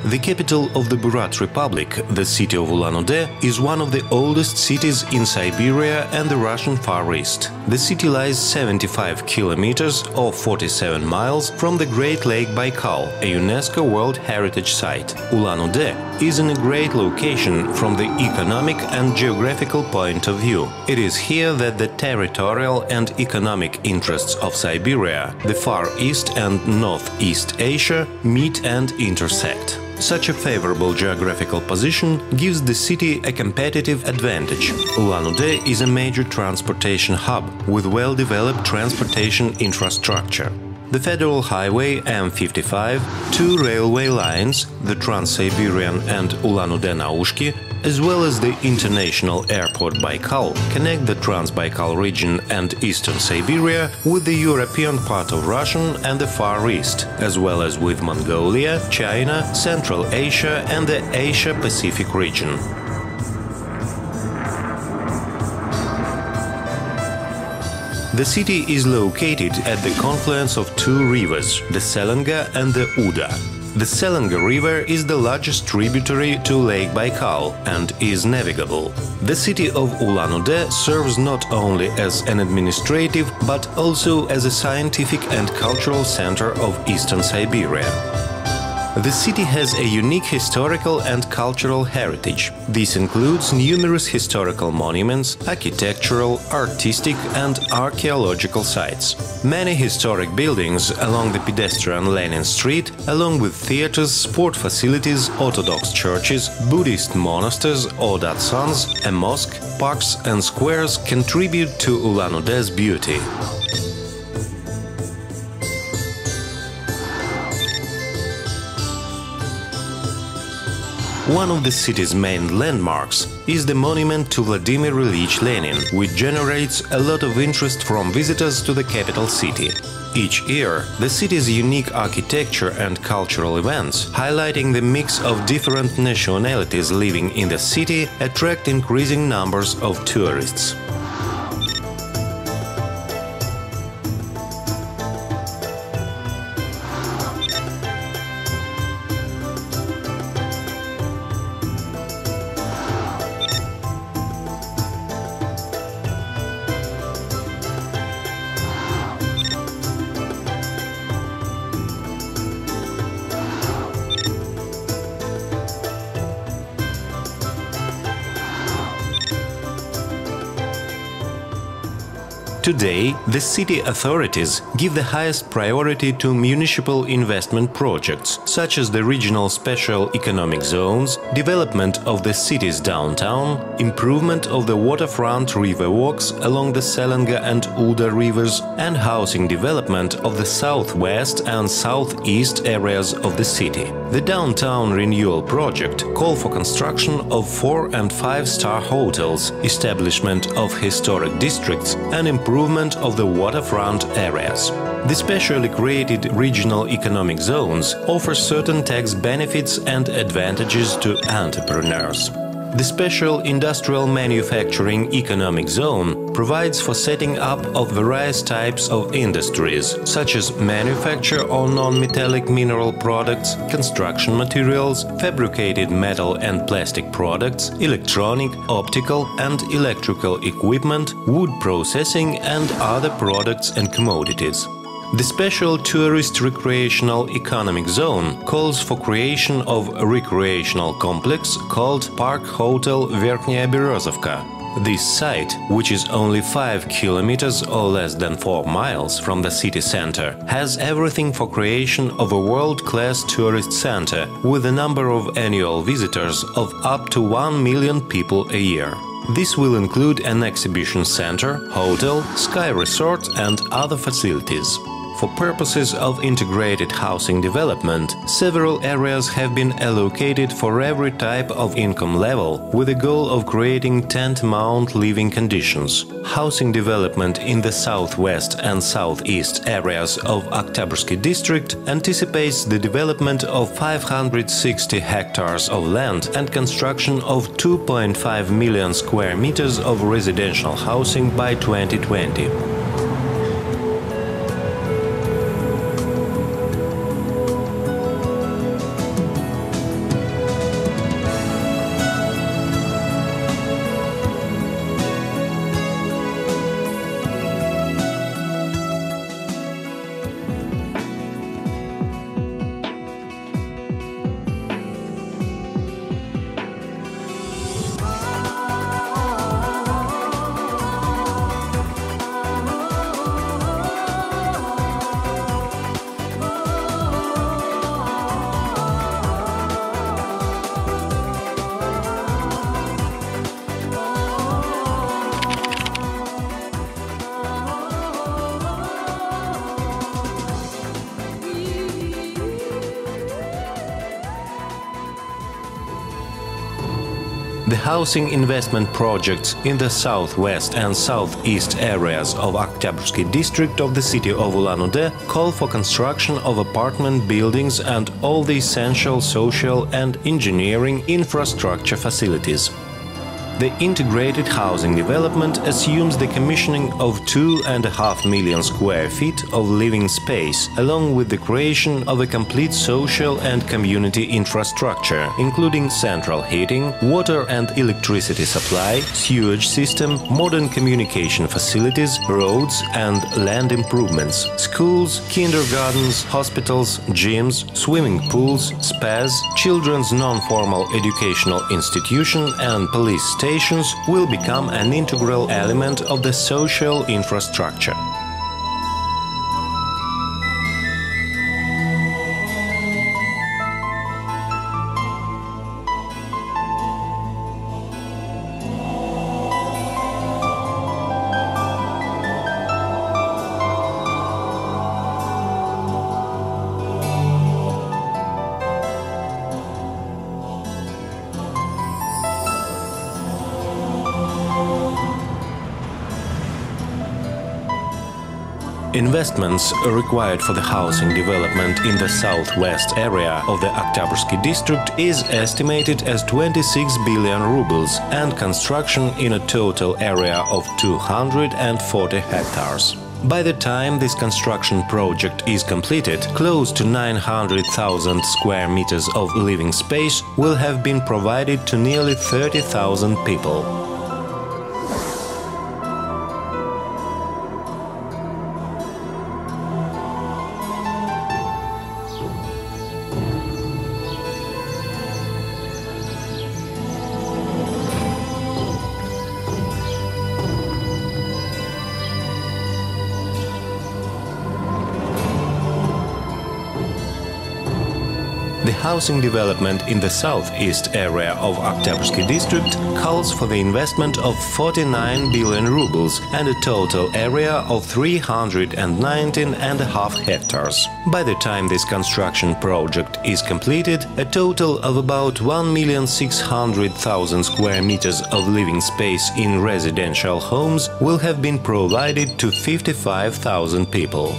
The capital of the Buryat Republic, the city of Ulan-Ude, is one of the oldest cities in Siberia and the Russian Far East. The city lies 75 kilometers or 47 miles from the Great Lake Baikal, a UNESCO World Heritage Site. Ulan-Ude is in a great location from the economic and geographical point of view. It is here that the territorial and economic interests of Siberia, the Far East and Northeast Asia meet and intersect. Such a favorable geographical position gives the city a competitive advantage. Ulan-Ude is a major transportation hub with well-developed transportation infrastructure. The federal highway M55, two railway lines, the Trans-Siberian and Ulan-Ude-Naushki, as well as the international airport Baikal, connect the Trans-Baikal region and eastern Siberia with the European part of Russia and the Far East, as well as with Mongolia, China, Central Asia and the Asia-Pacific region. The city is located at the confluence of two rivers, the Selenga and the Uda. The Selenga River is the largest tributary to Lake Baikal and is navigable. The city of Ulan-Ude serves not only as an administrative but also as a scientific and cultural center of eastern Siberia. The city has a unique historical and cultural heritage. This includes numerous historical monuments, architectural, artistic and archaeological sites. Many historic buildings along the pedestrian Lenin Street, along with theaters, sport facilities, Orthodox churches, Buddhist monasteries or datsans, a mosque, parks and squares contribute to Ulan-Ude's beauty. One of the city's main landmarks is the monument to Vladimir Ilyich Lenin, which generates a lot of interest from visitors to the capital city. Each year, the city's unique architecture and cultural events, highlighting the mix of different nationalities living in the city, attract increasing numbers of tourists. Today, the city authorities give the highest priority to municipal investment projects, such as the regional special economic zones, development of the city's downtown, improvement of the waterfront river walks along the Selenga and Uda rivers, and housing development of the southwest and southeast areas of the city. The Downtown Renewal Project calls for construction of 4- and 5-star hotels, establishment of historic districts, and improvement of the waterfront areas. The specially created regional economic zones offer certain tax benefits and advantages to entrepreneurs. The Special Industrial Manufacturing Economic Zone provides for setting up of various types of industries, such as manufacture of non-metallic mineral products, construction materials, fabricated metal and plastic products, electronic, optical and electrical equipment, wood processing and other products and commodities. The Special Tourist Recreational Economic Zone calls for creation of a recreational complex called Park Hotel Verkhnyaya Berezovka. This site, which is only 5 kilometers or less than 4 miles from the city center, has everything for creation of a world-class tourist center with a number of annual visitors of up to 1 million people a year. This will include an exhibition center, hotel, ski resort and other facilities. For purposes of integrated housing development, several areas have been allocated for every type of income level, with the goal of creating tantamount living conditions. Housing development in the southwest and southeast areas of Oktябрьский district anticipates the development of 560 hectares of land and construction of 2.5 million square meters of residential housing by 2020. The housing investment projects in the southwest and southeast areas of Oktябрьский district of the city of Ulan-Ude call for construction of apartment buildings and all the essential social and engineering infrastructure facilities. The integrated housing development assumes the commissioning of 2.5 million square feet of living space, along with the creation of a complete social and community infrastructure, including central heating, water and electricity supply, sewage system, modern communication facilities, roads and land improvements, schools, kindergartens, hospitals, gyms, swimming pools, spas, children's non-formal educational institution and police stations will become an integral element of the social infrastructure. Investments required for the housing development in the southwest area of the Oktябрьский district is estimated as 26 billion rubles and construction in a total area of 240 hectares. By the time this construction project is completed, close to 900,000 square meters of living space will have been provided to nearly 30,000 people. The housing development in the southeast area of Oktябрьский district calls for the investment of 49 billion rubles and a total area of 319.5 hectares. By the time this construction project is completed, a total of about 1,600,000 square meters of living space in residential homes will have been provided to 55,000 people.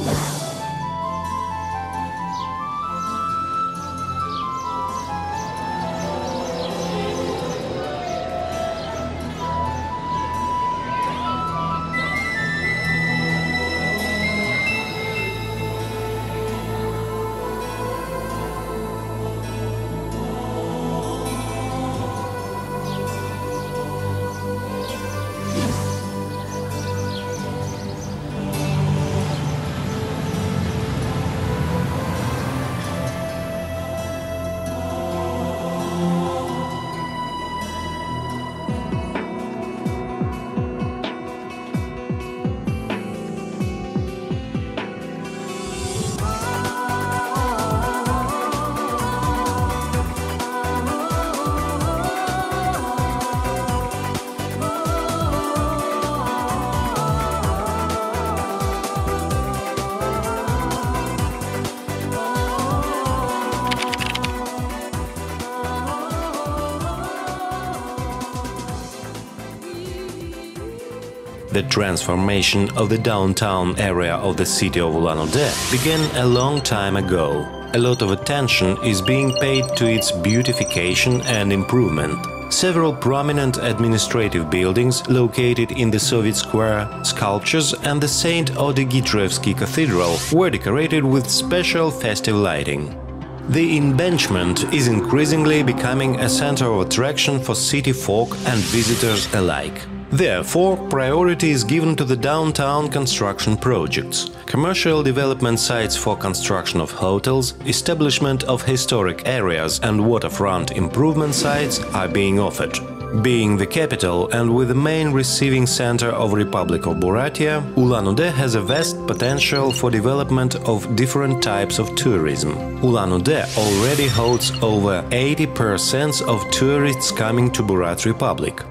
The transformation of the downtown area of the city of Ulan-Ude began a long time ago. A lot of attention is being paid to its beautification and improvement. Several prominent administrative buildings located in the Soviet Square, sculptures and the St. Odegitrevsky Cathedral were decorated with special festive lighting. The embankment is increasingly becoming a center of attraction for city folk and visitors alike. Therefore, priority is given to the downtown construction projects. Commercial development sites for construction of hotels, establishment of historic areas and waterfront improvement sites are being offered. Being the capital and with the main receiving center of Republic of Buryatia, Ulan-Ude has a vast potential for development of different types of tourism. Ulan-Ude already holds over 80% of tourists coming to Buryat Republic.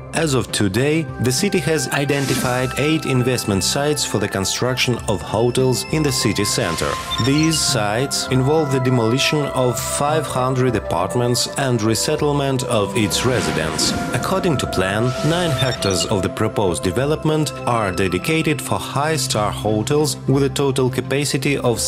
As of today, the city has identified 8 investment sites for the construction of hotels in the city center. These sites involve the demolition of 500 apartments and resettlement of its residents. According to plan, 9 hectares of the proposed development are dedicated for high-star hotels with a total capacity of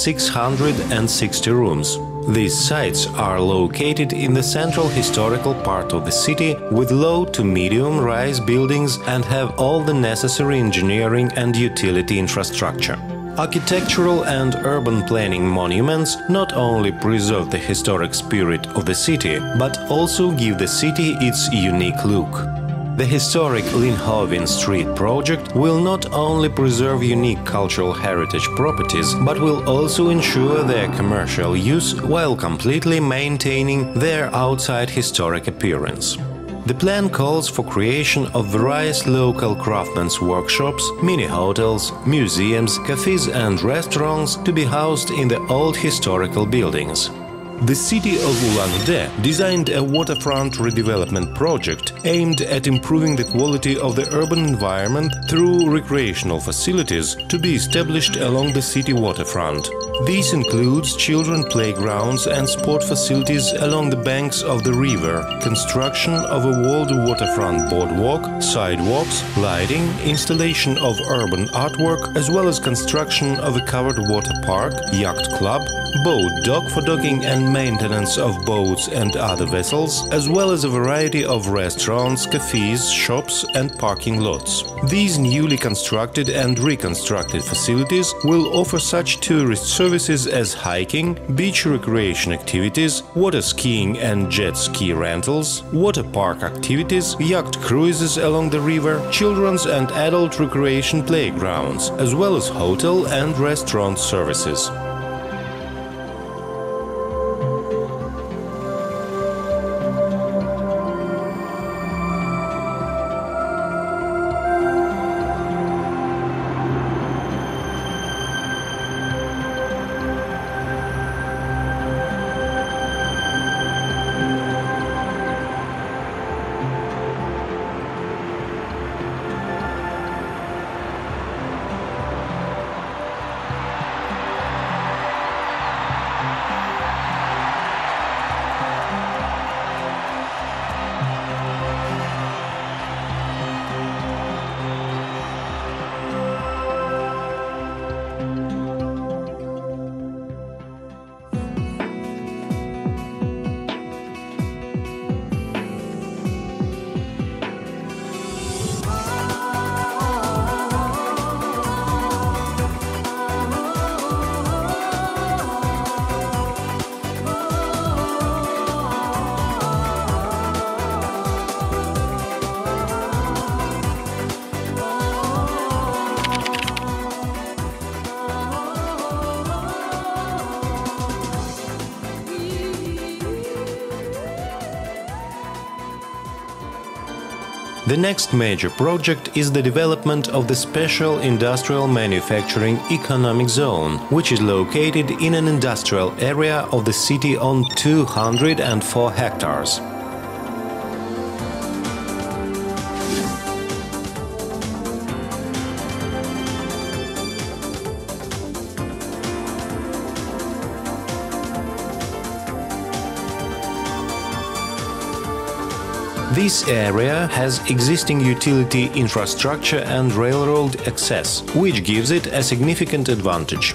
660 rooms. These sites are located in the central historical part of the city with low to medium-rise buildings and have all the necessary engineering and utility infrastructure. Architectural and urban planning monuments not only preserve the historic spirit of the city, but also give the city its unique look. The historic Linhoven Street project will not only preserve unique cultural heritage properties, but will also ensure their commercial use while completely maintaining their outside historic appearance. The plan calls for creation of various local craftsmen's workshops, mini-hotels, museums, cafes and restaurants to be housed in the old historical buildings. The city of Ulan-Ude designed a waterfront redevelopment project aimed at improving the quality of the urban environment through recreational facilities to be established along the city waterfront. This includes children playgrounds and sport facilities along the banks of the river, construction of a walled waterfront boardwalk, sidewalks, lighting, installation of urban artwork, as well as construction of a covered water park, yacht club, boat dock for docking and maintenance of boats and other vessels, as well as a variety of restaurants, cafes, shops and parking lots. These newly constructed and reconstructed facilities will offer such tourist services as hiking, beach recreation activities, water skiing and jet ski rentals, water park activities, yacht cruises along the river, children's and adult recreation playgrounds, as well as hotel and restaurant services. The next major project is the development of the Special Industrial Manufacturing Economic Zone, which is located in an industrial area of the city on 204 hectares. This area has existing utility infrastructure and railroad access, which gives it a significant advantage.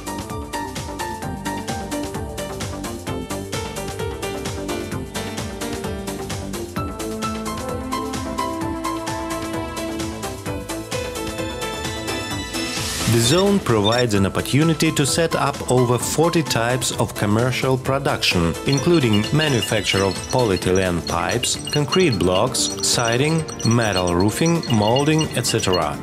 The zone provides an opportunity to set up over 40 types of commercial production, including manufacture of polyethylene pipes, concrete blocks, siding, metal roofing, molding, etc.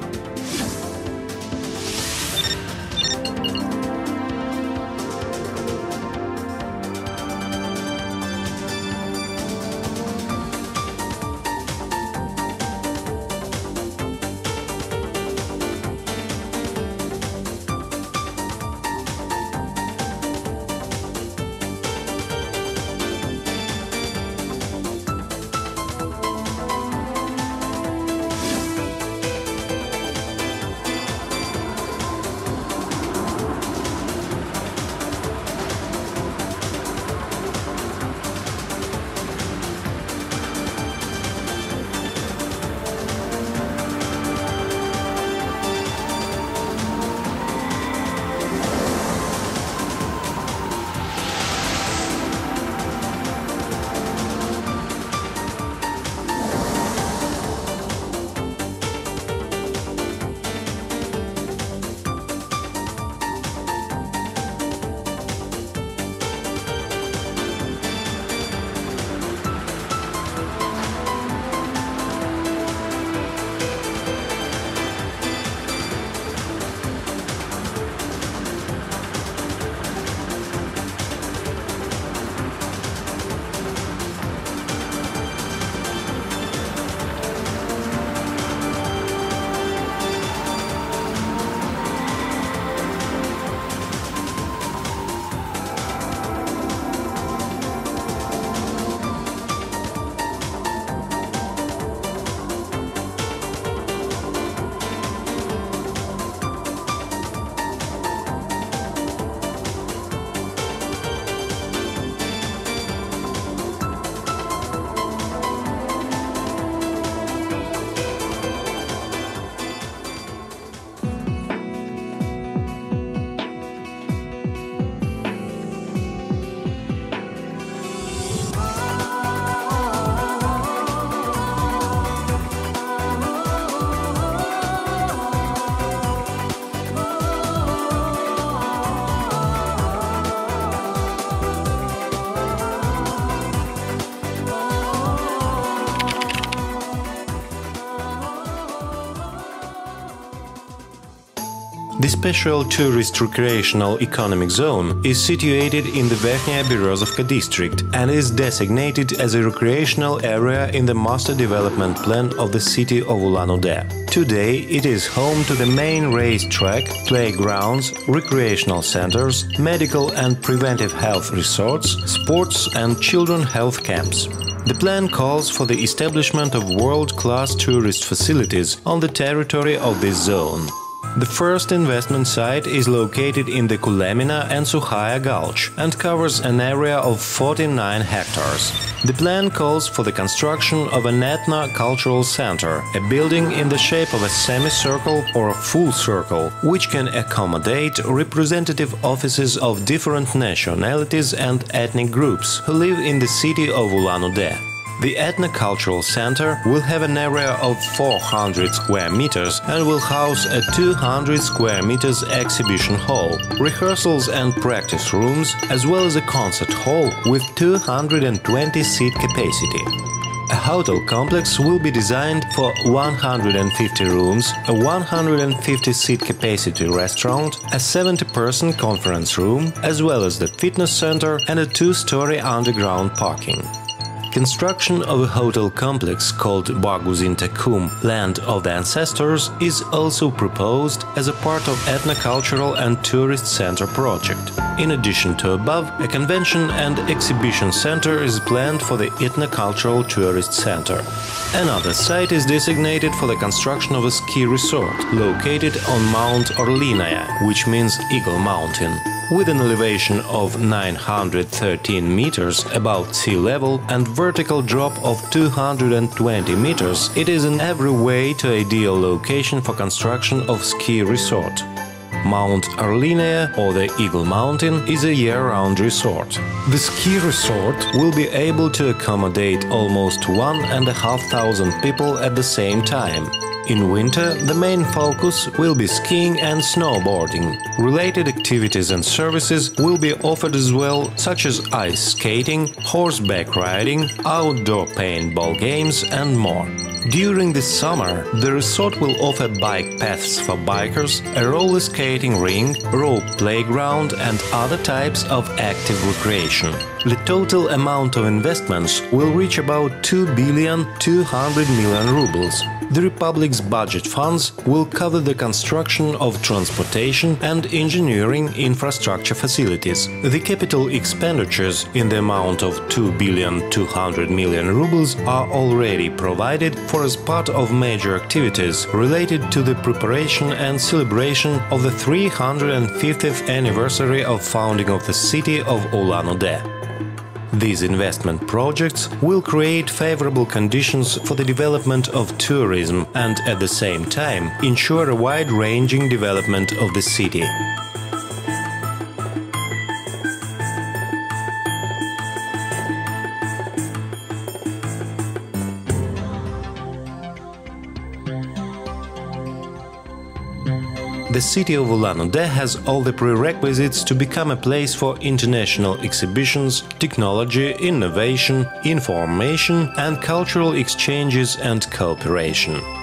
special tourist recreational economic zone is situated in the Verkhnyaya Berezovka district and is designated as a recreational area in the Master Development Plan of the city of Ulan-Ude. Today it is home to the main racetrack, playgrounds, recreational centers, medical and preventive health resorts, sports and children health camps. The plan calls for the establishment of world-class tourist facilities on the territory of this zone. The first investment site is located in the Kulemina and Sukhaya Gulch and covers an area of 49 hectares. The plan calls for the construction of an ethno-cultural center, a building in the shape of a semicircle or a full circle, which can accommodate representative offices of different nationalities and ethnic groups who live in the city of Ulan-Ude. The Ethno-Cultural Center will have an area of 400 square meters and will house a 200 square meters exhibition hall, rehearsals and practice rooms, as well as a concert hall with 220 seat capacity. A hotel complex will be designed for 150 rooms, a 150-seat capacity restaurant, a 70-person conference room, as well as the fitness center and a 2-story underground parking. Construction of a hotel complex called Baguzin Takum, Land of the Ancestors, is also proposed as a part of Ethno-Cultural and Tourist Center project. In addition to above, a convention and exhibition center is planned for the Ethno-Cultural Tourist Center. Another site is designated for the construction of a ski resort, located on Mount Orlinaya, which means Eagle Mountain. With an elevation of 913 meters above sea level and vertical drop of 220 meters, it is in every way the ideal location for construction of ski resort. Mount Orlinaya, or the Eagle Mountain, is a year-round resort. The ski resort will be able to accommodate almost 1,500 people at the same time. In winter, the main focus will be skiing and snowboarding. Related activities and services will be offered as well, such as ice skating, horseback riding, outdoor paintball games and more. During the summer, the resort will offer bike paths for bikers, a roller skating ring, rope playground and other types of active recreation. The total amount of investments will reach about 2,200 million rubles. The Republic's budget funds will cover the construction of transportation and engineering infrastructure facilities. The capital expenditures in the amount of 2,200 million rubles are already provided for as part of major activities related to the preparation and celebration of the 350th anniversary of founding of the city of Ulan-Ude. These investment projects will create favorable conditions for the development of tourism and, at the same time, ensure a wide-ranging development of the city. The city of Ulan-Ude has all the prerequisites to become a place for international exhibitions, technology, innovation, information and cultural exchanges and cooperation.